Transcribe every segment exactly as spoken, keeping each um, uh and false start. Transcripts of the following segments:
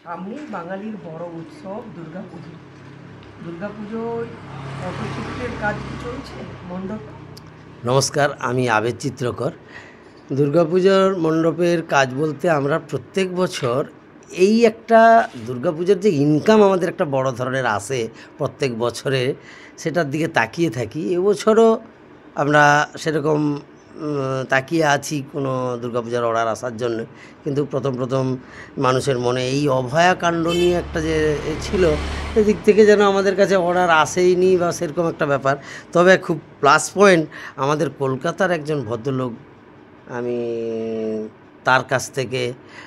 সামনেই বাঙালির বড় উৎসব দুর্গাপুজো। দুর্গাপুজোয় পটচিত্রের কাজ কি চলছে মণ্ডপে? নমস্কার, আমি আবেদ চিত্রকর। দুর্গাপুজোর মণ্ডপের কাজ বলতে আমরা প্রত্যেক বছর এই একটা দুর্গাপুজোর যে ইনকাম আমাদের একটা বড় ধরনের আসে প্রত্যেক বছরে, সেটার দিকে তাকিয়ে থাকি। এবছরও আমরা সেরকম তাকিয়ে আছি কোনো দুর্গাপূজার অর্ডার আসার জন্য। কিন্তু প্রথম প্রথম মানুষের মনে এই অভয়াকাণ্ড নিয়ে একটা যে ছিল, সেদিক থেকে যেন আমাদের কাছে অর্ডার আসেইনি বা সেরকম একটা ব্যাপার। তবে খুব প্লাস পয়েন্ট, আমাদের কলকাতার একজন ভদ্রলোক, আমি তার কাছ থেকে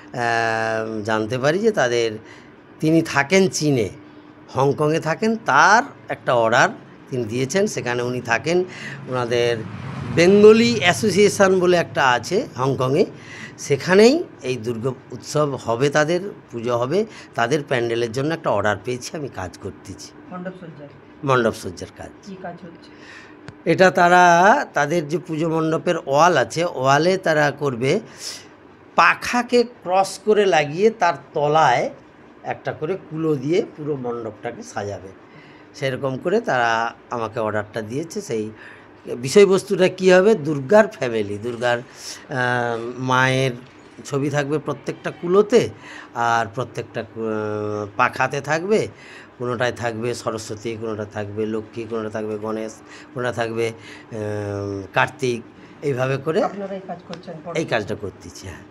জানতে পারি যে তাদের তিনি থাকেন চীনে, হংকংয়ে থাকেন। তার একটা অর্ডার তিনি দিয়েছেন, সেখানে উনি থাকেন। ওনাদের বেঙ্গলি অ্যাসোসিয়েশন বলে একটা আছে হংকংয়ে, সেখানেই এই দুর্গা উৎসব হবে, তাদের পুজো হবে। তাদের প্যান্ডেলের জন্য একটা অর্ডার পেয়েছি, আমি কাজ করতেছি মণ্ডপসজ্জার মণ্ডপসজ্জার কাজ। কি কাজ হচ্ছে এটা তারা তাদের যে পুজো মণ্ডপের ওয়াল আছে, ওয়ালে তারা করবে পাখাকে ক্রস করে লাগিয়ে তার তলায় একটা করে কুলো দিয়ে পুরো মণ্ডপটাকে সাজাবে। সেরকম করে তারা আমাকে অর্ডারটা দিয়েছে। সেই বিষয়বস্তুটা কী হবে, দুর্গার ফ্যামিলি, দুর্গার মায়ের ছবি থাকবে প্রত্যেকটা কুলোতে, আর প্রত্যেকটা পাখাতে থাকবে। কোনোটায় থাকবে সরস্বতী, কোনোটা থাকবে লক্ষ্মী, কোনোটা থাকবে গণেশ, কোনোটা থাকবে কার্তিক। এইভাবে করে আপনারা এই কাজ করছেন? এই কাজটা করতেছি। হ্যাঁ।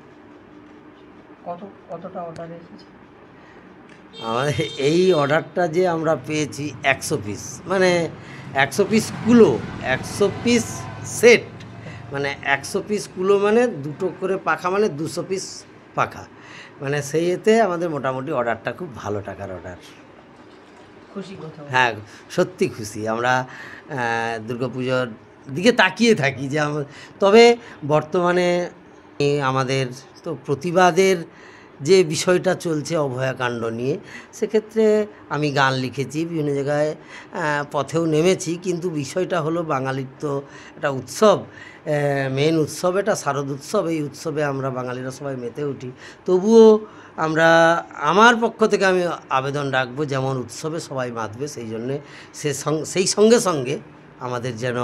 কত কতটা অর্ডার এসেছে আমাদের এই অর্ডারটা যে আমরা পেয়েছি একশো পিস, মানে একশো পিস কুলো, একশো পিস সেট, মানে একশো পিস কুলো মানে দুটো করে পাখা, মানে দুশো পিস পাখা। মানে সেই এতে আমাদের মোটামুটি অর্ডারটা খুব ভালো টাকার অর্ডার। খুশি কথা? হ্যাঁ, সত্যি খুশি। আমরা দুর্গাপুজোর দিকে তাকিয়ে থাকি যে আমার, তবে বর্তমানে আমাদের তো প্রতিবাদের যে বিষয়টা চলছে অভয়াকাণ্ড নিয়ে, সেক্ষেত্রে আমি গান লিখেছি, বিভিন্ন জায়গায় পথেও নেমেছি। কিন্তু বিষয়টা হলো বাঙালির তো একটা উৎসব, মেন উৎসব এটা শারদ উৎসব। এই উৎসবে আমরা বাঙালিরা সবাই মেতে উঠি। তবুও আমরা, আমার পক্ষ থেকে আমি আবেদন রাখবো, যেমন উৎসবে সবাই মাতবে, সেই জন্যে সে সেই সঙ্গে সঙ্গে আমাদের যেন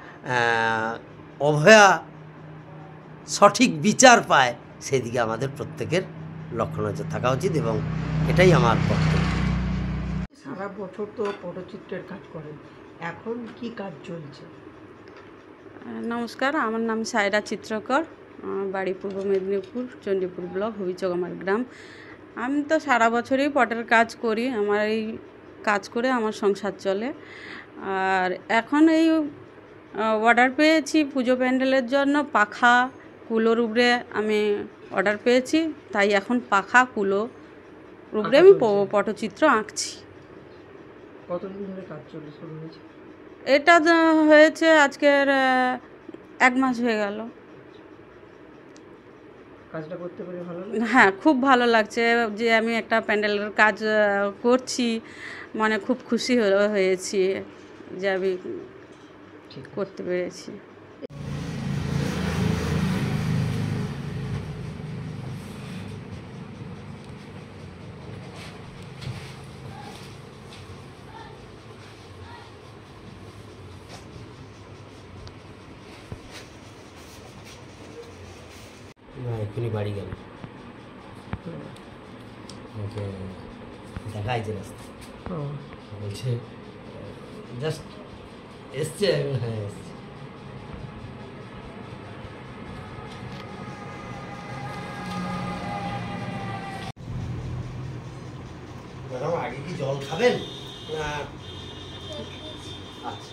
অভয়া সঠিক বিচার পায়, সেদিকে আমাদের প্রত্যেকের লক্ষ্য নজর থাকা উচিত, এবং এটাই আমার বক্তব্য। সারা বছর তো পটচিত্রের কাজ করেন, এখন কি কাজ চলছে? নমস্কার, আমার নাম সায়রা চিত্রকর, বাড়ি পূর্ব মেদিনীপুর, চণ্ডীপুর ব্লক, হবিচক আমার গ্রাম। আমি তো সারা বছরই পটের কাজ করি, আমার এই কাজ করে আমার সংসার চলে। আর এখন এই অর্ডার পেয়েছি পুজো প্যান্ডেলের জন্য, পাখা কুলোর উপরে আমি অর্ডার পেয়েছি, তাই এখন পাখা কুলো উপরে আমি পটচিত্র আঁকছি। কতদিন ধরে কাজ চলে শুরু হয়েছে? এটা হয়েছে আজকের এক মাস হয়ে গেল। কাজটা করতে পেরে ভালো লাগছে? হ্যাঁ, খুব ভালো লাগছে যে আমি একটা প্যান্ডেলের কাজ করছি, মানে খুব খুশি হয়েছি যে আমি করতে পেরেছি। এক্ষুনি বাড়ি গেল, দেখাই যে রাস্তা, বলছে জাস্ট এসছে। হ্যাঁ, এসছে। ম্যাডাম, আগে কি জল খাবেন না? আচ্ছা।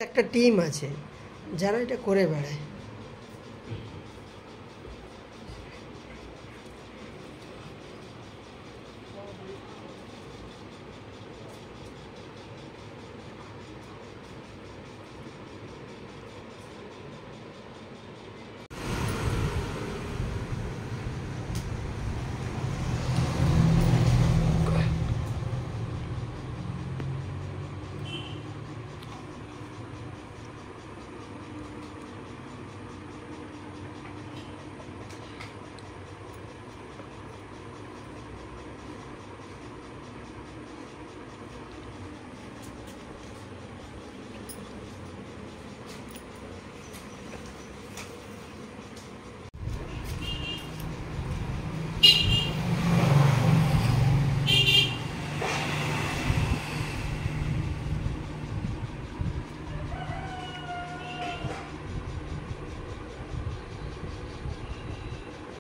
একটা টিম আছে যারা এটা করে বেড়ায়।